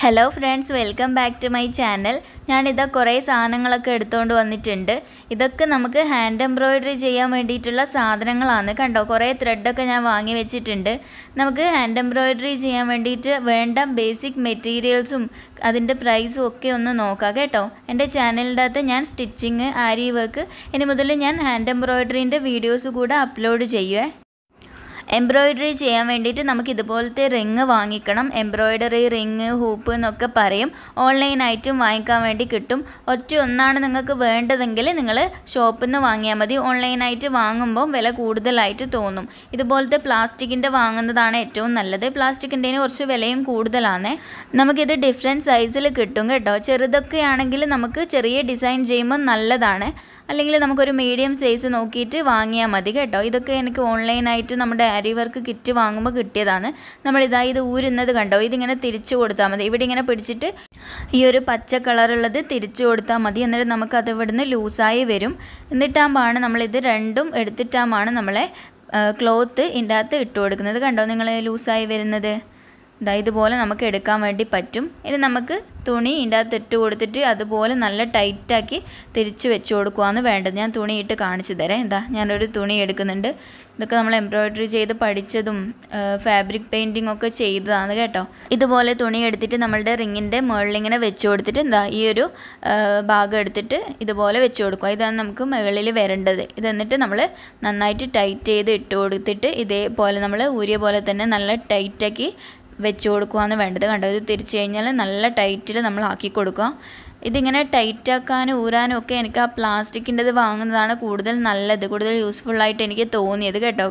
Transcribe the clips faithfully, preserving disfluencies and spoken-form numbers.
Hello friends, welcome back to my channel. ഞാനിതാ കുറേ സാധനങ്ങളൊക്കെ എടുത്തുകൊണ്ട് വന്നിട്ടുണ്ട്. ഇതൊക്കെ നമുക്ക് ഹാൻഡ് എംബ്രോയിഡറി ചെയ്യാൻ വേണ്ടിയിട്ടുള്ള സാധനങ്ങളാണ്. കണ്ടോ, കുറേ ത്രെഡൊക്കെ ഞാൻ വാങ്ങി വെച്ചിട്ടുണ്ട്. നമുക്ക് ഹാൻഡ് എംബ്രോയിഡറി ചെയ്യാൻ വേണ്ടിയിട്ട് വേണ്ട ബേസിക് മെറ്റീരിയൽസും അതിൻ്റെ പ്രൈസും ഒക്കെ ഒന്ന് നോക്കാം കേട്ടോ. എൻ്റെ ചാനലിൻ്റെ അകത്ത് ഞാൻ സ്റ്റിച്ചിങ്, ആരി വർക്ക്, ഇനി മുതൽ ഞാൻ ഹാൻഡ് എംബ്രോയിഡറിൻ്റെ വീഡിയോസ് കൂടെ അപ്ലോഡ് ചെയ്യുവേ. എംബ്രോയിഡറി ചെയ്യാൻ വേണ്ടിയിട്ട് നമുക്ക് ഇതുപോലത്തെ റിങ് വാങ്ങിക്കണം. എംബ്രോയിഡറി റിങ്, ഹൂപ്പ് എന്നൊക്കെ പറയും. ഓൺലൈനായിട്ടും വാങ്ങിക്കാൻ വേണ്ടി കിട്ടും. ഒറ്റ ഒന്നാണ് നിങ്ങൾക്ക് വേണ്ടതെങ്കിൽ നിങ്ങൾ ഷോപ്പിൽ നിന്ന് വാങ്ങിയാൽ മതി. ഓൺലൈനായിട്ട് വാങ്ങുമ്പോൾ വില കൂടുതലായിട്ട് തോന്നും. ഇതുപോലത്തെ പ്ലാസ്റ്റിക്കിൻ്റെ വാങ്ങുന്നതാണ് ഏറ്റവും നല്ലത്. പ്ലാസ്റ്റിക്കിൻ്റെന് കുറച്ച് വിലയും കൂടുതലാണ്. നമുക്കിത് ഡിഫറെൻറ്റ് സൈസിൽ കിട്ടും കേട്ടോ. ചെറുതൊക്കെ ആണെങ്കിൽ നമുക്ക് ചെറിയ ഡിസൈൻ ചെയ്യുമ്പോൾ നല്ലതാണ്. അല്ലെങ്കിൽ നമുക്കൊരു മീഡിയം സൈസ് നോക്കിയിട്ട് വാങ്ങിയാൽ മതി കേട്ടോ. ഇതൊക്കെ എനിക്ക് ഓൺലൈനായിട്ട് നമ്മുടെ ആരി വർക്ക് കിറ്റ് വാങ്ങുമ്പോൾ കിട്ടിയതാണ്. നമ്മളിതാ ഇത് ഊരുന്നത് കണ്ടോ, ഇതിങ്ങനെ തിരിച്ചു കൊടുത്താൽ മതി. ഇവിടെ ഇങ്ങനെ പിടിച്ചിട്ട് ഈ ഒരു പച്ച കളറുള്ളത് തിരിച്ചു കൊടുത്താൽ മതി. എന്നിട്ട് നമുക്കത് ഇവിടുന്ന് ലൂസായി വരും. എന്നിട്ടാകുമ്പോഴാണ് നമ്മളിത് രണ്ടും എടുത്തിട്ടാകുമ്പോഴാണ് നമ്മളെ ക്ലോത്ത് ഇതിൻ്റെ അകത്ത് ഇട്ട് കൊടുക്കുന്നത്. കണ്ടോ നിങ്ങൾ ലൂസായി വരുന്നത്. ഇതാ ഇതുപോലെ നമുക്ക് എടുക്കാൻ വേണ്ടി പറ്റും. ഇനി നമുക്ക് തുണി ഇതിൻ്റെ അകത്ത് ഇട്ട് കൊടുത്തിട്ട് അതുപോലെ നല്ല ടൈറ്റാക്കി തിരിച്ച് വെച്ച് കൊടുക്കുകയാണ് വേണ്ടത്. ഞാൻ തുണി ഇട്ട് കാണിച്ചു തരാം. എന്താ ഞാനൊരു തുണി എടുക്കുന്നുണ്ട്. ഇതൊക്കെ നമ്മൾ എംബ്രോയിഡറി ചെയ്ത് പഠിച്ചതും ഫാബ്രിക് പെയിൻറ്റിങ് ഒക്കെ ചെയ്തതാണ് കേട്ടോ. ഇതുപോലെ തുണി എടുത്തിട്ട് നമ്മളുടെ റിങ്ങിൻ്റെ മുകളിലിങ്ങനെ വെച്ച് കൊടുത്തിട്ട് എന്താ ഈ ഒരു ഭാഗം എടുത്തിട്ട് ഇതുപോലെ വെച്ച് കൊടുക്കുക. ഇതാണ് നമുക്ക് മുകളിൽ വരേണ്ടത്. ഇത് എന്നിട്ട് നമ്മൾ നന്നായിട്ട് ടൈറ്റ് ചെയ്ത് ഇട്ട് കൊടുത്തിട്ട് ഇതേപോലെ നമ്മൾ ഊരിയ പോലെ തന്നെ നല്ല ടൈറ്റാക്കി വെച്ച് കൊടുക്കുകയാണ് വേണ്ടത്. കണ്ടോ, ഇത് തിരിച്ച് കഴിഞ്ഞാൽ നല്ല ടൈറ്റിൽ നമ്മൾ ആക്കി കൊടുക്കുക. ഇതിങ്ങനെ ടൈറ്റാക്കാനും ഊരാനും ഒക്കെ എനിക്ക് ആ പ്ലാസ്റ്റിക്കിൻ്റെത് വാങ്ങുന്നതാണ് കൂടുതൽ നല്ലത്, കൂടുതൽ യൂസ്ഫുള്ളായിട്ട് എനിക്ക് തോന്നിയത് കേട്ടോ.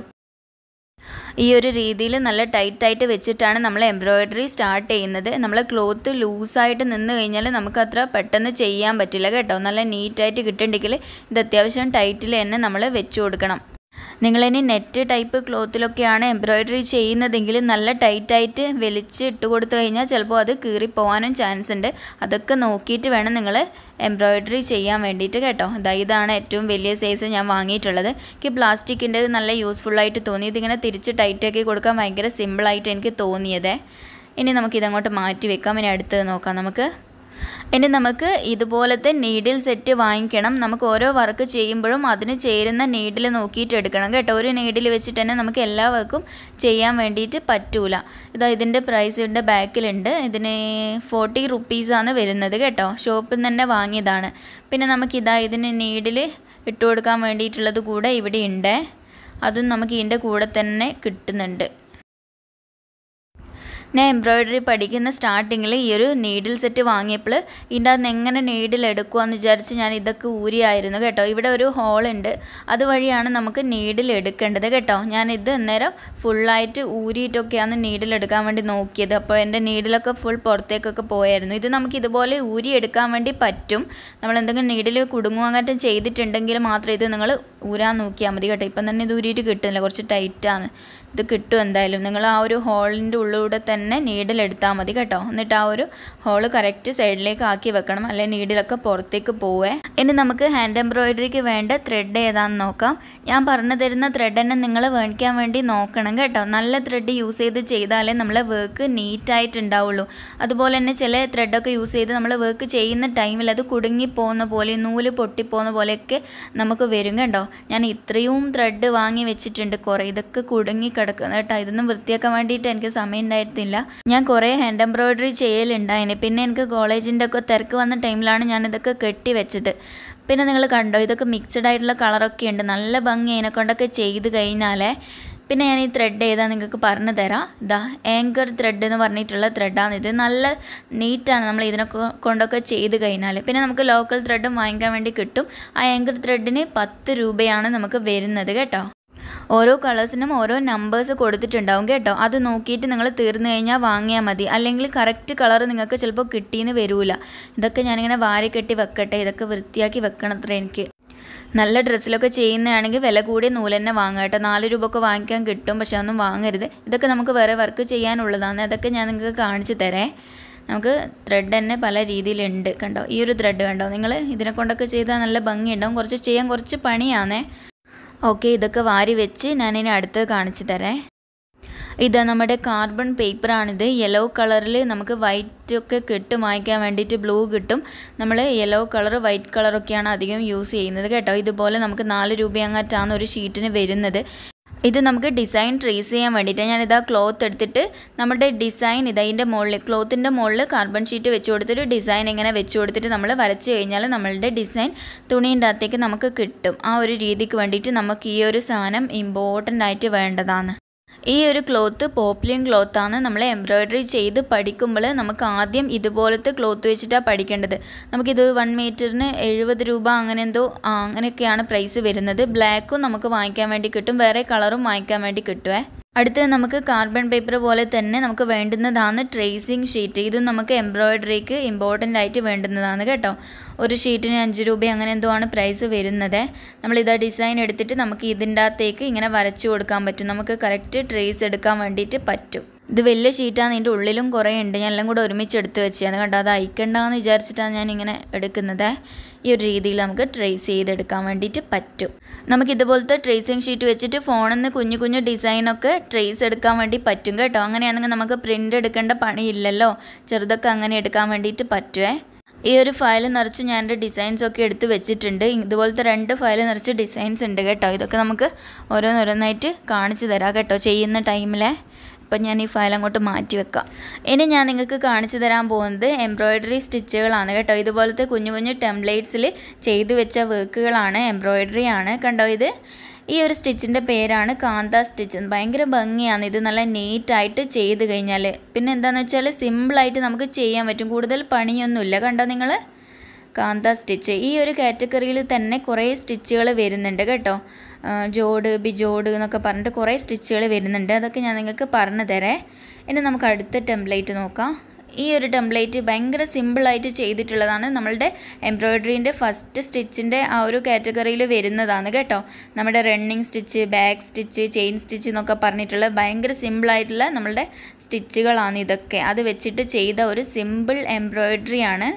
ഈ ഒരു രീതിയിൽ നല്ല ടൈറ്റായിട്ട് വെച്ചിട്ടാണ് നമ്മൾ എംബ്രോയിഡറി സ്റ്റാർട്ട് ചെയ്യുന്നത്. നമ്മൾ ക്ലോത്ത് ലൂസായിട്ട് നിന്ന് കഴിഞ്ഞാൽ നമുക്ക് അത്ര പെട്ടെന്ന് ചെയ്യാൻ പറ്റില്ല കേട്ടോ. നല്ല നീറ്റായിട്ട് കിട്ടണമെങ്കിൽ ഇത് അത്യാവശ്യം ടൈറ്റിൽ തന്നെ നമ്മൾ വെച്ച് കൊടുക്കണം. നിങ്ങളിനി നെറ്റ് ടൈപ്പ് ക്ലോത്തിലൊക്കെയാണ് എംബ്രോയിഡറി ചെയ്യുന്നതെങ്കിൽ നല്ല ടൈറ്റായിട്ട് വലിച്ച് ഇട്ട് കൊടുത്തു കഴിഞ്ഞാൽ ചിലപ്പോൾ അത് കീറിപ്പോവാനും ചാൻസ് ഉണ്ട്. അതൊക്കെ നോക്കിയിട്ട് വേണം നിങ്ങൾ എംബ്രോയിഡറി ചെയ്യാൻ വേണ്ടിയിട്ട് കേട്ടോ. ഇതാ ഇതാണ് ഏറ്റവും വലിയ സൈസ് ഞാൻ വാങ്ങിയിട്ടുള്ളത്. എനിക്ക് പ്ലാസ്റ്റിക്കിൻ്റെ നല്ല യൂസ്ഫുള്ളായിട്ട് തോന്നി. ഇതിങ്ങനെ തിരിച്ച് ടൈറ്റാക്കി കൊടുക്കാൻ ഭയങ്കര സിമ്പിളായിട്ട് എനിക്ക് തോന്നിയത്. ഇനി നമുക്കിതങ്ങോട്ട് മാറ്റി വെക്കാം. ഇനി അടുത്ത് നോക്കാം നമുക്ക്. ഇനി നമുക്ക് ഇതുപോലത്തെ നീഡിൽ സെറ്റ് വാങ്ങിക്കണം. നമുക്ക് ഓരോ വർക്ക് ചെയ്യുമ്പോഴും അതിന് ചേരുന്ന നീഡിൽ നോക്കിയിട്ട് എടുക്കണം കേട്ടോ. ഒരു നീഡിൽ വെച്ചിട്ട് തന്നെ നമുക്ക് എല്ലാ വർക്കും ചെയ്യാൻ വേണ്ടിയിട്ട് പറ്റൂല. ഇതാ ഇതിൻ്റെ പ്രൈസ് ഇതിൻ്റെ ബാക്കിലുണ്ട്. ഇതിന് ഫോർട്ടി റുപ്പീസാണ് വരുന്നത് കേട്ടോ. ഷോപ്പിൽ നിന്ന് തന്നെ വാങ്ങിയതാണ്. പിന്നെ നമുക്കിതാ ഇതിന് നീഡിൽ ഇട്ട് കൊടുക്കാൻ വേണ്ടിയിട്ടുള്ളത് കൂടെ ഇവിടെ ഉണ്ട്. അതും നമുക്ക് ഇതിൻ്റെ കൂടെ തന്നെ കിട്ടുന്നുണ്ട്. ഞാൻ എംബ്രോയിഡറി പഠിക്കുന്ന സ്റ്റാർട്ടിങ്ങിൽ ഈ ഒരു നീഡിൽ സെറ്റ് വാങ്ങിയപ്പോൾ ഇതിൻ്റെ അകത്ത് എങ്ങനെ നീഡിൽ എടുക്കുകയെന്ന് വിചാരിച്ച് ഞാൻ ഇതൊക്കെ ഊരിയായിരുന്നു കേട്ടോ. ഇവിടെ ഒരു ഹോളുണ്ട്, അതുവഴിയാണ് നമുക്ക് നീഡിൽ എടുക്കേണ്ടത് കേട്ടോ. ഞാൻ ഇത് അന്നേരം ഫുള്ളായിട്ട് ഊരിയിട്ടൊക്കെയാണ് നീഡിൽ എടുക്കാൻ വേണ്ടി നോക്കിയത്. അപ്പോൾ എൻ്റെ നീഡിലൊക്കെ ഫുൾ പുറത്തേക്കൊക്കെ പോയായിരുന്നു. ഇത് നമുക്ക് ഇതുപോലെ ഊരി എടുക്കാൻ വേണ്ടി പറ്റും. നമ്മൾ എന്തെങ്കിലും നീഡിൽ കുടുങ്ങുവാങ്ങാറ്റം ചെയ്തിട്ടുണ്ടെങ്കിൽ മാത്രം ഇത് നിങ്ങൾ ഊരാൻ നോക്കിയാൽ മതി കേട്ടോ. ഇപ്പം തന്നെ ഇത് ഊരിയിട്ട് കിട്ടുന്നില്ല, കുറച്ച് ടൈറ്റാണ്. ഇത് കിട്ടും എന്തായാലും. നിങ്ങൾ ആ ഒരു ഹോളിൻ്റെ ഉള്ളിലൂടെ തന്നെ നീഡിൽ എടുത്താൽ മതി കേട്ടോ. എന്നിട്ട് ആ ഒരു ഹോള് കറക്റ്റ് സൈഡിലേക്ക് ആക്കി വെക്കണം, അല്ലെങ്കിൽ നീഡിലൊക്കെ പുറത്തേക്ക് പോവേ. ഇനി നമുക്ക് ഹാൻഡ് എംബ്രോയിഡറിക്ക് വേണ്ട ത്രെഡ് ഏതാണെന്ന് നോക്കാം. ഞാൻ പറഞ്ഞു തരുന്ന ത്രെഡ് തന്നെ നിങ്ങൾ മേടിക്കാൻ വേണ്ടി നോക്കണം കേട്ടോ. നല്ല ത്രെഡ് യൂസ് ചെയ്ത് ചെയ്താലേ നമ്മളെ വർക്ക് നീറ്റായിട്ട് ഉണ്ടാവുള്ളൂ. അതുപോലെ തന്നെ ചില ത്രെഡൊക്കെ യൂസ് ചെയ്ത് നമ്മൾ വർക്ക് ചെയ്യുന്ന ടൈമിൽ അത് കുടുങ്ങിപ്പോകുന്ന പോലെ, നൂല് പൊട്ടിപ്പോകുന്ന പോലെയൊക്കെ നമുക്ക് വരും കേട്ടോ. ഞാൻ ഇത്രയും ത്രെഡ് വാങ്ങി വെച്ചിട്ടുണ്ട് കുറേ. ഇതൊക്കെ കുടുങ്ങി കിടക്കുന്നത് കേട്ടോ. ഇതൊന്നും വൃത്തിയാക്കാൻ വേണ്ടിയിട്ട് എനിക്ക് സമയം ഉണ്ടായിരുന്നില്ല. ഞാൻ കുറേ ഹാൻഡ് എംബ്രോയിഡറി ചെയ്യലുണ്ടായിന്. പിന്നെ എനിക്ക് കോളേജിൻ്റെ ഒക്കെ തിരക്ക് വന്ന ടൈമിലാണ് ഞാൻ ഇതൊക്കെ കെട്ടി വെച്ചത്. പിന്നെ നിങ്ങൾ കണ്ടോ, ഇതൊക്കെ മിക്സഡ് ആയിട്ടുള്ള കളറൊക്കെ ഉണ്ട്. നല്ല ഭംഗി അതിനെ കൊണ്ടൊക്കെ ചെയ്ത് കഴിഞ്ഞാലേ. പിന്നെ ഞാൻ ഈ ത്രെഡ് ഏതാ നിങ്ങൾക്ക് പറഞ്ഞു തരാം. ഇതാ ആങ്കർ ത്രെഡ് എന്ന് പറഞ്ഞിട്ടുള്ള ത്രെഡാണ് ഇത്. നല്ല നീറ്റാണ് നമ്മൾ ഇതിനെ കൊണ്ടൊക്കെ ചെയ്ത് കഴിഞ്ഞാൽ. പിന്നെ നമുക്ക് ലോക്കൽ ത്രെഡും വാങ്ങിക്കാൻ വേണ്ടി കിട്ടും. ആ ആങ്കർ ത്രെഡിന് പത്ത് രൂപയാണ് നമുക്ക് വരുന്നത് കേട്ടോ. ഓരോ കളേഴ്സിനും ഓരോ നമ്പേഴ്സ് കൊടുത്തിട്ടുണ്ടാവും കേട്ടോ. അത് നോക്കിയിട്ട് നിങ്ങൾ തീർന്നു കഴിഞ്ഞാൽ വാങ്ങിയാൽ മതി. അല്ലെങ്കിൽ കറക്റ്റ് കളർ നിങ്ങൾക്ക് ചിലപ്പോൾ കിട്ടിയെന്ന് വരില്ല. ഇതൊക്കെ ഞാനിങ്ങനെ വാരി കെട്ടി വെക്കട്ടെ. ഇതൊക്കെ വൃത്തിയാക്കി വെക്കണം അത്ര എനിക്ക്. നല്ല ഡ്രസ്സിലൊക്കെ ചെയ്യുന്നതാണെങ്കിൽ വില കൂടിയ നൂല് തന്നെ വാങ്ങാം കേട്ടോ. നാല് രൂപ ഒക്കെ വാങ്ങിക്കാൻ കിട്ടും. പക്ഷെ ഒന്നും വാങ്ങരുത്. ഇതൊക്കെ നമുക്ക് വേറെ വർക്ക് ചെയ്യാനുള്ളതാണ്. അതൊക്കെ ഞാൻ നിങ്ങൾക്ക് കാണിച്ചു തരാം. നമുക്ക് ത്രെഡ് തന്നെ പല രീതിയിലുണ്ട് കണ്ടോ. ഈ ഒരു ത്രെഡ് കണ്ടോ നിങ്ങൾ. ഇതിനെ കൊണ്ടൊക്കെ ചെയ്താൽ നല്ല ഭംഗിയുണ്ടാവും. കുറച്ച് ചെയ്യാൻ കുറച്ച് പണിയാണേ. ഓക്കെ, ഇതൊക്കെ വാരി വെച്ച് ഞാനിനി അടുത്ത് കാണിച്ചു തരാം. ഇത് നമ്മുടെ കാർബൺ പേപ്പറാണിത്. യെല്ലോ കളറിൽ നമുക്ക് വൈറ്റ് ഒക്കെ കിട്ടും, വാങ്ങിക്കാൻ വേണ്ടിയിട്ട് ബ്ലൂ കിട്ടും. നമ്മൾ യെല്ലോ കളർ വൈറ്റ് കളറൊക്കെയാണ് അധികം യൂസ് ചെയ്യുന്നത് കേട്ടോ. ഇതുപോലെ നമുക്ക് നാല് രൂപ അങ്ങാറ്റാണ് ഒരു ഷീറ്റിന് വരുന്നത്. ഇത് നമുക്ക് ഡിസൈൻ ട്രേസ് ചെയ്യാൻ വേണ്ടിയിട്ട് ഞാനിതാ ക്ലോത്ത് എടുത്തിട്ട് നമ്മുടെ ഡിസൈൻ ഇതാ ഇതിൻ്റെ മുകളിൽ ക്ലോത്തിൻ്റെ മുകളിൽ കാർബൺ ഷീറ്റ് വെച്ച് കൊടുത്തിട്ട് ഡിസൈൻ ഇങ്ങനെ വെച്ച് കൊടുത്തിട്ട് നമ്മൾ വരച്ച് കഴിഞ്ഞാൽ നമ്മളുടെ ഡിസൈൻ തുണീൻ്റെ അകത്തേക്ക് നമുക്ക് കിട്ടും. ആ ഒരു രീതിക്ക് വേണ്ടിയിട്ട് നമുക്ക് ഈ ഒരു സാധനം ഇമ്പോർട്ടൻ്റ് ആയിട്ട് വേണ്ടതാണ്. ഈ ഒരു ക്ലോത്ത് പോപ്ലിൻ ക്ലോത്താണ്. നമ്മൾ എംബ്രോയ്ഡറി ചെയ്ത് പഠിക്കുമ്പോൾ നമുക്ക് ആദ്യം ഇതുപോലത്തെ ക്ലോത്ത് വെച്ചിട്ടാണ് പഠിക്കേണ്ടത്. നമുക്കിത് വൺ മീറ്ററിന് എഴുപത് രൂപ അങ്ങനെ എന്തോ അങ്ങനെയൊക്കെയാണ് പ്രൈസ് വരുന്നത്. ബ്ലാക്കും നമുക്ക് വാങ്ങിക്കാൻ വേണ്ടി കിട്ടും, വേറെ കളറും വാങ്ങിക്കാൻ വേണ്ടി കിട്ടുമേ. അടുത്ത് നമുക്ക് കാർബൺ പേപ്പർ പോലെ തന്നെ നമുക്ക് വേണ്ടുന്നതാണ് ട്രേസിങ് ഷീറ്റ്. ഇത് നമുക്ക് എംബ്രോയ്ഡറിക്ക് ഇമ്പോർട്ടൻ്റ് ആയിട്ട് വേണ്ടുന്നതാണ് കേട്ടോ. ഒരു ഷീറ്റിന് അഞ്ച് രൂപ അങ്ങനെ എന്തോ ആണ് പ്രൈസ് വരുന്നത്. നമ്മളിതാ ഡിസൈൻ എടുത്തിട്ട് നമുക്ക് ഇതിൻ്റെ അകത്തേക്ക് ഇങ്ങനെ വരച്ചു കൊടുക്കാൻ പറ്റും. നമുക്ക് കറക്റ്റ് ട്രേസ് എടുക്കാൻ വേണ്ടിയിട്ട് പറ്റും. ഇത് വലിയ ഷീറ്റാണ്, ഇതിൻ്റെ ഉള്ളിലും കുറേ ഉണ്ട്. ഞാൻ എല്ലാം കൂടെ ഒരുമിച്ച് എടുത്ത് വെച്ചാണ് കണ്ടോ. അത് അയക്കണ്ടെന്ന് വിചാരിച്ചിട്ടാണ് ഞാൻ ഇങ്ങനെ എടുക്കുന്നത്. ഈ ഒരു രീതിയിൽ നമുക്ക് ട്രേസ് ചെയ്തെടുക്കാൻ വേണ്ടിയിട്ട് പറ്റും. നമുക്ക് ഇതുപോലത്തെ ട്രേസിങ് ഷീറ്റ് വെച്ചിട്ട് ഫോണിൽ നിന്ന് കുഞ്ഞു കുഞ്ഞു ഡിസൈനൊക്കെ ട്രേസ് എടുക്കാൻ വേണ്ടി പറ്റും കേട്ടോ. അങ്ങനെയാണെങ്കിൽ നമുക്ക് പ്രിൻ്റ് എടുക്കേണ്ട പണിയില്ലല്ലോ, ചെറുതൊക്കെ അങ്ങനെ എടുക്കാൻ വേണ്ടിയിട്ട് പറ്റുമേ. ഈ ഒരു ഫയൽ നിറച്ച് ഞാൻ എൻ്റെ ഡിസൈൻസൊക്കെ എടുത്ത് വെച്ചിട്ടുണ്ട്. ഇതുപോലത്തെ രണ്ട് ഫയൽ നിറച്ച് ഡിസൈൻസ് ഉണ്ട് കേട്ടോ. ഇതൊക്കെ നമുക്ക് ഓരോന്നോരോന്നായിട്ട് കാണിച്ചു തരാം കേട്ടോ ചെയ്യുന്ന ടൈമിലെ. അപ്പം ഞാൻ ഈ ഫയൽ അങ്ങോട്ട് മാറ്റി വെക്കാം. ഇനി ഞാൻ നിങ്ങൾക്ക് കാണിച്ചു തരാൻ പോകുന്നത് എംബ്രോയ്ഡറി സ്റ്റിച്ചുകളാണ് കേട്ടോ. ഇതുപോലത്തെ കുഞ്ഞു കുഞ്ഞു ടെംപ്ലേറ്റ്സിൽ ചെയ്തു വെച്ച വർക്കുകളാണ്, എംബ്രോയ്ഡറി ആണ് കണ്ടോ. ഇത് ഈ ഒരു സ്റ്റിച്ചിൻ്റെ പേരാണ് കാന്ത സ്റ്റിച്ച്. ഭയങ്കര ഭംഗിയാണ് ഇത്, നല്ല നീറ്റായിട്ട് ചെയ്ത് കഴിഞ്ഞാൽ. പിന്നെ എന്താണെന്ന് വെച്ചാൽ സിമ്പിളായിട്ട് നമുക്ക് ചെയ്യാൻ പറ്റും, കൂടുതൽ പണിയൊന്നുമില്ല കണ്ടോ നിങ്ങൾ. കാന്ത സ്റ്റിച്ച് ഈ ഒരു കാറ്റഗറിയിൽ തന്നെ കുറേ സ്റ്റിച്ചുകൾ വരുന്നുണ്ട് കേട്ടോ. ജോഡ് ബിജോഡ് എന്നൊക്കെ പറഞ്ഞിട്ട് കുറേ സ്റ്റിച്ചുകൾ വരുന്നുണ്ട്. അതൊക്കെ ഞാൻ നിങ്ങൾക്ക് പറഞ്ഞു തരാം. ഇനി നമുക്ക് അടുത്ത ടെംപ്ലേറ്റ് നോക്കാം. ഈ ഒരു ടെംപ്ലേറ്റ് ഭയങ്കര സിമ്പിളായിട്ട് ചെയ്തിട്ടുള്ളതാണ്. നമ്മളുടെ എംബ്രോയ്ഡറീൻ്റെ ഫസ്റ്റ് സ്റ്റിച്ചിൻ്റെ ആ ഒരു കാറ്റഗറിയിൽ വരുന്നതാണ് കേട്ടോ. നമ്മുടെ running stitch, back stitch, chain stitch എന്നൊക്കെ പറഞ്ഞിട്ടുള്ള ഭയങ്കര സിമ്പിളായിട്ടുള്ള നമ്മളുടെ സ്റ്റിച്ചുകളാണ് ഇതൊക്കെ. അത് വെച്ചിട്ട് ചെയ്ത ഒരു സിമ്പിൾ എംബ്രോയ്ഡറിയാണ്.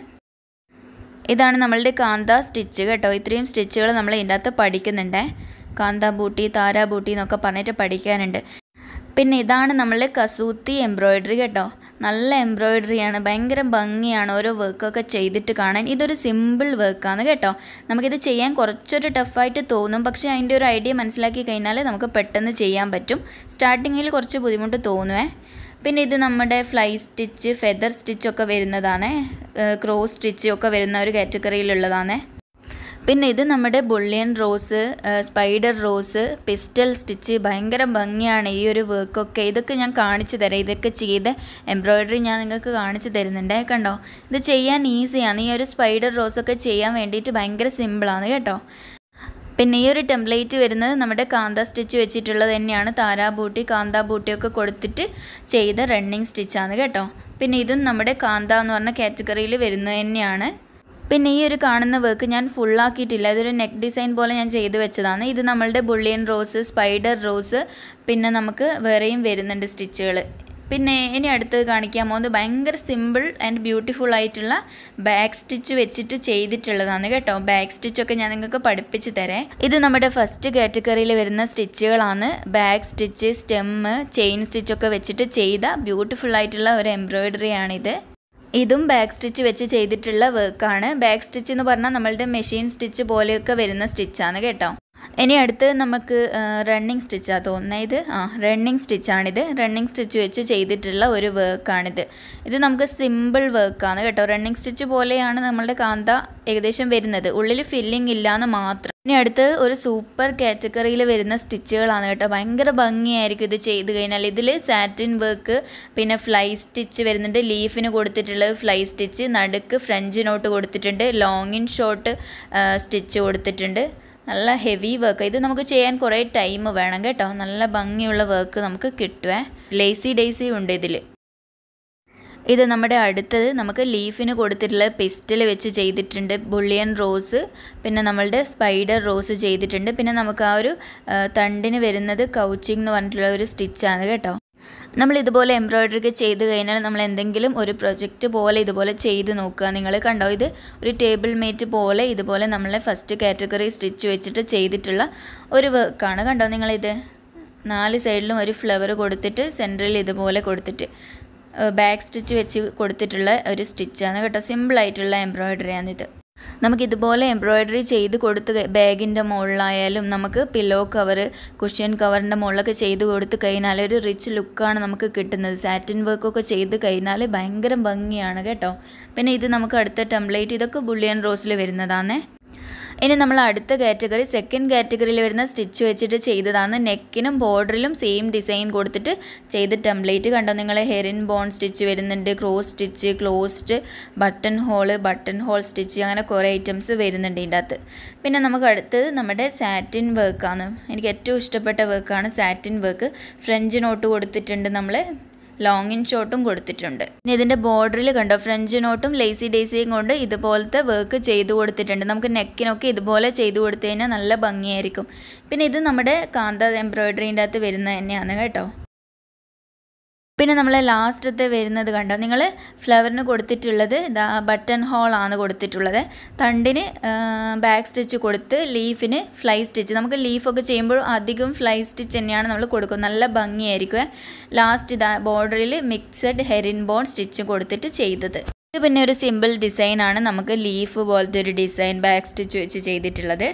ഇതാണ് നമ്മളുടെ കാന്ത സ്റ്റിച്ച് കേട്ടോ. ഇത്രയും സ്റ്റിച്ചുകൾ നമ്മൾ ഇതിൻ്റെ അകത്ത് പഠിക്കുന്നുണ്ട്. കാന്ത ബൂട്ടി, താര ബൂട്ടി എന്നൊക്കെ പറഞ്ഞിട്ട് പഠിക്കാനുണ്ട്. പിന്നെ ഇതാണ് നമ്മൾ കസൂത്തി എംബ്രോയ്ഡറി കേട്ടോ. നല്ല എംബ്രോയ്ഡറിയാണ്, ഭയങ്കര ഭംഗിയാണ് ഓരോ വർക്കൊക്കെ ചെയ്തിട്ട് കാണാൻ. ഇതൊരു സിമ്പിൾ വർക്കാണ് കേട്ടോ. നമുക്കിത് ചെയ്യാൻ കുറച്ചൊരു ടഫായിട്ട് തോന്നും, പക്ഷേ അതിൻ്റെ ഒരു ഐഡിയ മനസ്സിലാക്കി കഴിഞ്ഞാൽ നമുക്ക് പെട്ടെന്ന് ചെയ്യാൻ പറ്റും. സ്റ്റാർട്ടിങ്ങിൽ കുറച്ച് ബുദ്ധിമുട്ട് തോന്നുവേ. പിന്നെ ഇത് നമ്മുടെ ഫ്ലൈ സ്റ്റിച്ച്, ഫെദർ സ്റ്റിച്ചൊക്കെ വരുന്നതാണ്, ക്രോസ് സ്റ്റിച്ച് ഒക്കെ വരുന്ന ഒരു കാറ്റഗറിയിലുള്ളതാണ്. പിന്നെ ഇത് നമ്മുടെ bullion rose, spider rose, pistil stitch. ഭയങ്കര ഭംഗിയാണ് ഈ ഒരു വർക്കൊക്കെ. ഇതൊക്കെ ഞാൻ കാണിച്ചു തരാം. ഇതൊക്കെ ചെയ്ത് എംബ്രോയ്ഡറി ഞാൻ നിങ്ങൾക്ക് കാണിച്ചു തരുന്നുണ്ട് കണ്ടോ. ഇത് ചെയ്യാൻ ഈസിയാണ്. ഈ ഒരു സ്പൈഡർ റോസൊക്കെ ചെയ്യാൻ വേണ്ടിയിട്ട് ഭയങ്കര സിമ്പിളാണ് കേട്ടോ. പിന്നെ ഈ ഒരു ടെംപ്ലേറ്റ് വരുന്നത് നമ്മുടെ കാന്ത സ്റ്റിച്ച് വെച്ചിട്ടുള്ളത് തന്നെയാണ്. താരാ ബൂട്ടി, കാന്ത ബൂട്ടിയൊക്കെ കൊടുത്തിട്ട് ചെയ്ത റണ്ണിങ് സ്റ്റിച്ചാണ് കേട്ടോ. പിന്നെ ഇതും നമ്മുടെ കാന്ത എന്ന് പറഞ്ഞ കാറ്റഗറിയിൽ വരുന്നത് തന്നെയാണ്. പിന്നെ ഈ ഒരു കാണുന്ന വർക്ക് ഞാൻ ഫുള്ളാക്കിയിട്ടില്ല, ഇതൊരു നെക്ക് ഡിസൈൻ പോലെ ഞാൻ ചെയ്ത് വെച്ചതാണ്. ഇത് നമ്മളുടെ ബുള്ളിയൻ റോസ്, സ്പൈഡർ റോസ്, പിന്നെ നമുക്ക് വേറെയും വരുന്നുണ്ട് സ്റ്റിച്ചുകൾ. പിന്നെ ഇനി അടുത്ത് കാണിക്കാൻ പോകുന്നത് ഭയങ്കര സിമ്പിൾ ആൻഡ് ബ്യൂട്ടിഫുൾ ആയിട്ടുള്ള ബാക്ക് സ്റ്റിച്ച് വെച്ചിട്ട് ചെയ്തിട്ടുള്ളതാണ് കേട്ടോ. ബാക്ക് സ്റ്റിച്ചൊക്കെ ഞാൻ നിങ്ങൾക്ക് പഠിപ്പിച്ച് തരാം. ഇത് നമ്മുടെ ഫസ്റ്റ് കാറ്റഗറിയിൽ വരുന്ന സ്റ്റിച്ചുകളാണ്. ബാക്ക് സ്റ്റിച്ച്, സ്റ്റെമ്മ്, ചെയിൻ സ്റ്റിച്ചൊക്കെ വെച്ചിട്ട് ചെയ്ത ബ്യൂട്ടിഫുൾ ആയിട്ടുള്ള ഒരു എംബ്രോയ്ഡറി ആണിത്. ഇതും ബാക്ക് സ്റ്റിച്ച് വെച്ച് ചെയ്തിട്ടുള്ള വർക്കാണ്. ബാക്ക് സ്റ്റിച്ച് എന്ന് പറഞ്ഞാൽ നമ്മളുടെ മെഷീൻ സ്റ്റിച്ച് പോലെയൊക്കെ വരുന്ന സ്റ്റിച്ചാണ് കേട്ടോ. ഇനി അടുത്ത് നമുക്ക് റണ്ണിങ് സ്റ്റിച്ചാണ് തോന്നുന്നത്. ഇത് ആ റണ്ണിങ് സ്റ്റിച്ചാണിത്. റണ്ണിങ് സ്റ്റിച്ച് വെച്ച് ചെയ്തിട്ടുള്ള ഒരു വർക്കാണിത്. ഇത് നമുക്ക് സിമ്പിൾ വർക്കാണ് കേട്ടോ. റണ്ണിങ് സ്റ്റിച്ച് പോലെയാണ് നമ്മളുടെ കാന്ത ഏകദേശം വരുന്നത്, ഉള്ളിൽ ഫില്ലിംഗ് ഇല്ലാന്ന് മാത്രം. ഇനി അടുത്ത് ഒരു സൂപ്പർ കാറ്റഗറിയിൽ വരുന്ന സ്റ്റിച്ചുകളാണ് കേട്ടോ. ഭയങ്കര ഭംഗിയായിരിക്കും ഇത് ചെയ്ത് കഴിഞ്ഞാൽ. ഇതിൽ സാറ്റിൻ വർക്ക്, പിന്നെ ഫ്ലൈ സ്റ്റിച്ച് വരുന്നുണ്ട്. ലീഫിന് കൊടുത്തിട്ടുള്ളത് ഫ്ലൈ സ്റ്റിച്ച്, നടുക്ക് ഫ്രഞ്ച് നോട്ട് കൊടുത്തിട്ടുണ്ട്, ലോങ് ഇൻ ഷോർട്ട് സ്റ്റിച്ച് കൊടുത്തിട്ടുണ്ട്. നല്ല ഹെവി വർക്ക്. ഇത് നമുക്ക് ചെയ്യാൻ കുറേ ടൈം വേണം കേട്ടോ. നല്ല ഭംഗിയുള്ള വർക്ക് നമുക്ക് കിട്ടുവേ. ലേസി ഡേസി ഉണ്ട് ഇതിൽ. ഇത് നമ്മുടെ അടുത്തത് നമുക്ക് ലീഫിന് കൊടുത്തിട്ടുള്ള പിസ്റ്റൽ വെച്ച് ചെയ്തിട്ടുണ്ട്. ബുള്ളിയൻ റോസ്, പിന്നെ നമ്മളുടെ സ്പൈഡർ റോസ് ചെയ്തിട്ടുണ്ട്. പിന്നെ നമുക്ക് ആ ഒരു തണ്ടിന് വരുന്നത് കൗച്ചിങ് എന്ന് പറഞ്ഞിട്ടുള്ള ഒരു സ്റ്റിച്ചാണ് കേട്ടോ. നമ്മൾ ഇതുപോലെ എംബ്രോയ്ഡറി ചെയ്ത് കഴിഞ്ഞാൽ നമ്മൾ എന്തെങ്കിലും ഒരു പ്രൊജക്റ്റ് പോലെ ഇതുപോലെ ചെയ്ത് നോക്കുക. നിങ്ങൾ കണ്ടോ, ഇത് ഒരു ടേബിൾ മേറ്റ് പോലെ ഇതുപോലെ നമ്മളെ ഫസ്റ്റ് കാറ്റഗറി സ്റ്റിച്ച് വെച്ചിട്ട് ചെയ്തിട്ടുള്ള ഒരു വർക്കാണ് കണ്ടോ നിങ്ങളിത്. നാല് സൈഡിലും ഒരു ഫ്ലവർ കൊടുത്തിട്ട് സെൻറ്ററിൽ ഇതുപോലെ കൊടുത്തിട്ട് ബാക്ക് സ്റ്റിച്ച് വെച്ച് കൊടുത്തിട്ടുള്ള ഒരു സ്റ്റിച്ചാണ് കേട്ടോ. സിമ്പിളായിട്ടുള്ള എംബ്രോയ്ഡറിയാണിത്. നമുക്കിതുപോലെ എംബ്രോയ്ഡറി ചെയ്ത് കൊടുത്ത് ബാഗിൻ്റെ മുകളിലായാലും നമുക്ക് പില്ലോ കവർ, കുഷ്യൻ കവറിൻ്റെ മുകളിലൊക്കെ ചെയ്ത് കൊടുത്ത് കഴിഞ്ഞാൽ ഒരു റിച്ച് ലുക്കാണ് നമുക്ക് കിട്ടുന്നത്. സാറ്റിൻ വർക്കൊക്കെ ചെയ്ത് കഴിഞ്ഞാൽ ഭയങ്കര ഭംഗിയാണ് കേട്ടോ. പിന്നെ ഇത് നമുക്ക് അടുത്ത ടെംപ്ലേറ്റ്, ഇതൊക്കെ ബുള്ളിയൻ റോസിൽ വരുന്നതാണ്. ഇനി നമ്മൾ അടുത്ത കാറ്റഗറി സെക്കൻഡ് കാറ്റഗറിയിൽ വരുന്ന സ്റ്റിച്ച് വെച്ചിട്ട് ചെയ്തതാണ്. നെക്കിനും ബോർഡറിലും സെയിം ഡിസൈൻ കൊടുത്തിട്ട് ചെയ്ത് ടെംപ്ലേറ്റ് കണ്ടോ നിങ്ങൾ. ഹെറിൻ ബോൺ സ്റ്റിച്ച് വരുന്നുണ്ട്, cross stitch, closed, button hole, button hole stitch, അങ്ങനെ കുറേ ഐറ്റംസ് വരുന്നുണ്ട് ഇതിൻ്റെ അകത്ത്. പിന്നെ നമുക്ക് അടുത്തത് നമ്മുടെ സാറ്റിൻ വർക്കാണ്. എനിക്ക് ഏറ്റവും ഇഷ്ടപ്പെട്ട വർക്കാണ് സാറ്റിൻ വർക്ക്. ഫ്രഞ്ച് നോട്ട് കൊടുത്തിട്ടുണ്ട്, നമ്മൾ ലോങ്ങിൻ ഷോട്ടും കൊടുത്തിട്ടുണ്ട്. ഇനി ഇതിൻ്റെ ബോർഡറിൽ കണ്ടോ ഫ്രഞ്ച് നോട്ടും ലേസി ഡേസിയും കൊണ്ട് ഇതുപോലത്തെ വർക്ക് ചെയ്ത് കൊടുത്തിട്ടുണ്ട്. നമുക്ക് നെക്കിനൊക്കെ ഇതുപോലെ ചെയ്ത് കൊടുത്തു കഴിഞ്ഞാൽ നല്ല ഭംഗിയായിരിക്കും. പിന്നെ ഇത് നമ്മുടെ കാന്ത എംബ്രോയ്ഡറീൻ്റെ അകത്ത് വരുന്നത് തന്നെയാണ് കേട്ടോ. പിന്നെ നമ്മൾ ലാസ്റ്റത്തെ വരുന്നത് കണ്ടോ നിങ്ങൾ, ഫ്ലവറിന് കൊടുത്തിട്ടുള്ളത് ഇതാ ബട്ടൺ ഹോളാണ് കൊടുത്തിട്ടുള്ളത്. തണ്ടിന് ബാക്ക് സ്റ്റിച്ച് കൊടുത്ത് ലീഫിന് ഫ്ലൈ സ്റ്റിച്ച്. നമുക്ക് ലീഫൊക്കെ ചെയ്യുമ്പോൾ അധികം ഫ്ലൈ സ്റ്റിച്ച് തന്നെയാണ് നമ്മൾ കൊടുക്കുന്നത്, നല്ല ഭംഗിയായിരിക്കും. ലാസ്റ്റ് ഇതാ ബോർഡറിൽ മിക്സഡ് ഹെറിൻ ബോൺ സ്റ്റിച്ച് കൊടുത്തിട്ട് ചെയ്തത്. ഇത് പിന്നെ ഒരു സിമ്പിൾ ഡിസൈനാണ്, നമുക്ക് ലീഫ് പോലത്തെ ഒരു ഡിസൈൻ ബാക്ക് സ്റ്റിച്ച് വെച്ച് ചെയ്തിട്ടുള്ളത്.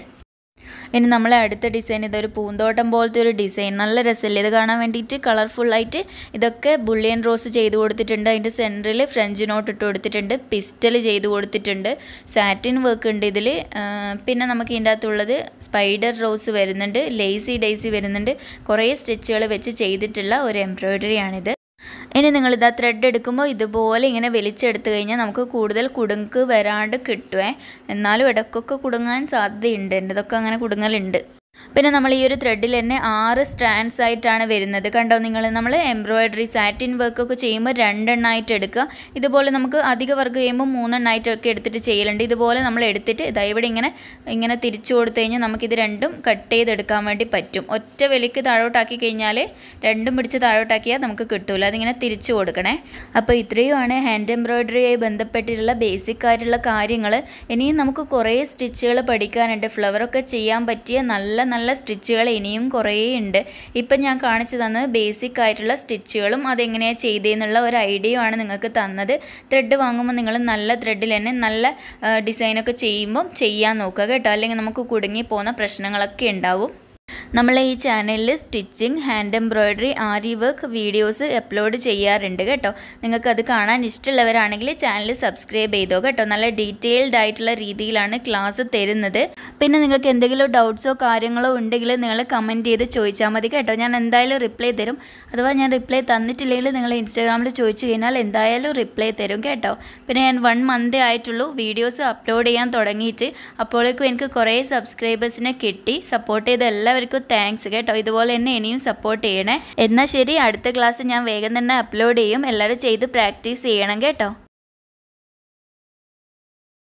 ഇനി നമ്മളെ അടുത്ത ഡിസൈൻ ഇതൊരു പൂന്തോട്ടം പോലത്തെ ഒരു ഡിസൈൻ, നല്ല രസമല്ലേ ഇത് കാണാൻ വേണ്ടിയിട്ട്. കളർഫുള്ളായിട്ട് ഇതൊക്കെ ബുള്ളിയൻ റോസ് ചെയ്ത് കൊടുത്തിട്ടുണ്ട്. അതിൻ്റെ സെൻറ്ററിൽ ഫ്രഞ്ച് നോട്ട് ഇട്ട് കൊടുത്തിട്ടുണ്ട്, പിസ്റ്റൽ ചെയ്ത് കൊടുത്തിട്ടുണ്ട്, സാറ്റിൻ വർക്ക് ഉണ്ട് ഇതിൽ. പിന്നെ നമുക്ക് ഇതിൻ്റെ അകത്തുള്ളത് സ്പൈഡർ റോസ് വരുന്നുണ്ട്, ലേസി ഡേസി വരുന്നുണ്ട്. കുറേ സ്റ്റിച്ചുകൾ വെച്ച് ചെയ്തിട്ടുള്ള ഒരു എംബ്രോയ്ഡറിയാണിത്. ഇനി നിങ്ങളിതാ ത്രെഡ് എടുക്കുമ്പോൾ ഇതുപോലെ ഇങ്ങനെ വലിച്ചെടുത്ത് കഴിഞ്ഞാൽ നമുക്ക് കൂടുതൽ കുടുക്ക് വരാണ്ട് കിട്ടുമേ. എന്നാലും ഇടയ്ക്കൊക്കെ കുടുങ്ങാൻ സാധ്യതയുണ്ട്, എൻ്റെതൊക്കെ അങ്ങനെ കുടുങ്ങലുണ്ട്. പിന്നെ നമ്മൾ ഈ ഒരു ത്രെഡിൽ തന്നെ ആറ് സ്ട്രാൻഡ്സ് ആയിട്ടാണ് വരുന്നത് കണ്ടോ നിങ്ങൾ. നമ്മൾ എംബ്രോയ്ഡറി സാറ്റിൻ വർക്കൊക്കെ ചെയ്യുമ്പോൾ രണ്ടെണ്ണമായിട്ട് എടുക്കുക. ഇതുപോലെ നമുക്ക് അധിക വർക്ക് ചെയ്യുമ്പോൾ മൂന്നെണ്ണമായിട്ടൊക്കെ എടുത്തിട്ട് ചെയ്യലുണ്ട്. ഇതുപോലെ നമ്മൾ എടുത്തിട്ട് ഇതാ ഇവിടെ ഇങ്ങനെ ഇങ്ങനെ തിരിച്ചു കൊടുത്തു കഴിഞ്ഞാൽ നമുക്കിത് രണ്ടും കട്ട് ചെയ്തെടുക്കാൻ വേണ്ടി പറ്റും. ഒറ്റ വലിക്ക് താഴോട്ടാക്കി കഴിഞ്ഞാൽ രണ്ടും പിടിച്ച് താഴോട്ടാക്കിയാൽ നമുക്ക് കിട്ടില്ല, അതിങ്ങനെ തിരിച്ചു കൊടുക്കണേ. അപ്പോൾ ഇത്രയുമാണ് ഹാൻഡ് എംബ്രോയ്ഡറിയായി ബന്ധപ്പെട്ടിട്ടുള്ള ബേസിക് ആയിട്ടുള്ള കാര്യങ്ങൾ. ഇനിയും നമുക്ക് കുറേ സ്റ്റിച്ചുകൾ പഠിക്കാനുണ്ട്. ഫ്ലവറൊക്കെ ചെയ്യാൻ പറ്റിയ നല്ല നല്ല സ്റ്റിച്ചുകൾ ഇനിയും കുറേ ഉണ്ട്. ഇപ്പം ഞാൻ കാണിച്ചു തന്നത് ബേസിക് ആയിട്ടുള്ള സ്റ്റിച്ചുകളും അതെങ്ങനെയാണ് ചെയ്തതെന്നുള്ള ഒരു ഐഡിയ ആണ് നിങ്ങൾക്ക് തന്നത്. ത്രെഡ് വാങ്ങുമ്പോൾ നിങ്ങൾ നല്ല ത്രെഡിൽ തന്നെ നല്ല ഡിസൈനൊക്കെ ചെയ്യുമ്പം ചെയ്യാൻ നോക്കുക കേട്ടോ, അല്ലെങ്കിൽ നമുക്ക് കുടുങ്ങി പോകുന്ന പ്രശ്നങ്ങളൊക്കെ ഉണ്ടാകും. നമ്മൾ ഈ ചാനലിൽ stitching, hand embroidery, aari work videos upload ചെയ്യാറുണ്ട് കേട്ടോ. നിങ്ങൾക്കത് കാണാൻ ഇഷ്ടമുള്ളവരാണെങ്കിൽ ചാനൽ സബ്സ്ക്രൈബ് ചെയ്തോ കേട്ടോ. നല്ല ഡീറ്റെയിൽഡ് ആയിട്ടുള്ള രീതിയിലാണ് ക്ലാസ് തരുന്നത്. പിന്നെ നിങ്ങൾക്ക് എന്തെങ്കിലും ഡൗട്ട്സോ കാര്യങ്ങളോ ഉണ്ടെങ്കിൽ നിങ്ങൾ കമൻറ്റ് ചെയ്ത് ചോദിച്ചാൽ മതി കേട്ടോ. ഞാൻ എന്തായാലും റിപ്ലൈ തരും. അഥവാ ഞാൻ റിപ്ലൈ തന്നിട്ടില്ലെങ്കിൽ നിങ്ങൾ ഇൻസ്റ്റാഗ്രാമിൽ ചോദിച്ചു കഴിഞ്ഞാൽ എന്തായാലും റിപ്ലൈ തരും കേട്ടോ. പിന്നെ ഞാൻ വൺ മന്തേ ആയിട്ടുള്ളൂ വീഡിയോസ് അപ്ലോഡ് ചെയ്യാൻ തുടങ്ങിയിട്ട്. അപ്പോഴേക്കും എനിക്ക് കുറേ സബ്സ്ക്രൈബേഴ്സിനെ കിട്ടി. സപ്പോർട്ട് ചെയ്ത എല്ലാവർക്കും താങ്ക്സ് കേട്ടോ. ഇതുപോലെ തന്നെ ഇനിയും സപ്പോർട്ട് ചെയ്യണേ. എന്നാൽ ശരി, അടുത്ത ക്ലാസ് ഞാൻ വേഗം തന്നെ അപ്ലോഡ് ചെയ്യും. എല്ലാവരും ചെയ്ത് പ്രാക്ടീസ് ചെയ്യണം കേട്ടോ.